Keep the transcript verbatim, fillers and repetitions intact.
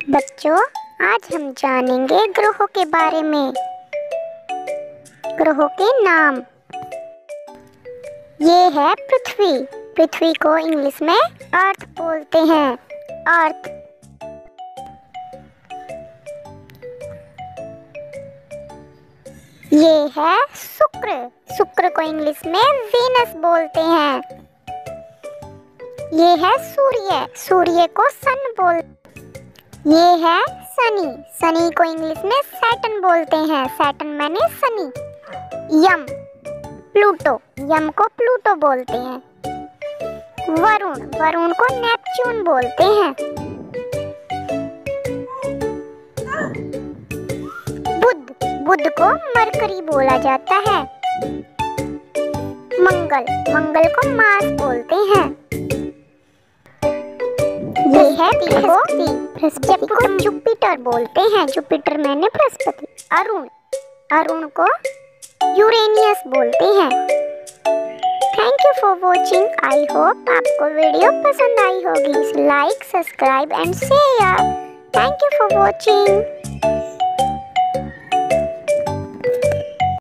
बच्चों, आज हम जानेंगे ग्रहों के बारे में। ग्रहों के नाम। ये है पृथ्वी। पृथ्वी को इंग्लिश में अर्थ बोलते हैं। अर्थ। ये है शुक्र। शुक्र को इंग्लिश में वीनस बोलते हैं। ये है सूर्य। सूर्य को सन बोलते। ये है शनि। शनि को इंग्लिश में सैटर्न बोलते हैं। सैटर्न माने शनि। यम। प्लूटो। यम को प्लूटो बोलते हैं। वरुण। वरुण को नेपच्यून बोलते हैं। बुध। बुध को मरकरी बोला जाता है। मंगल। मंगल को मार्स बोलते हैं। ये है बृहस्पति। बृहस्पति को जुपिटर बोलते हैं। जुपिटर मैंने बृहस्पति। अरुण। अरुण को यूरेनियस बोलते हैं। Thank you for watching. I hope आपको वीडियो पसंद आई होगी। Like, subscribe and share. Thank you for watching.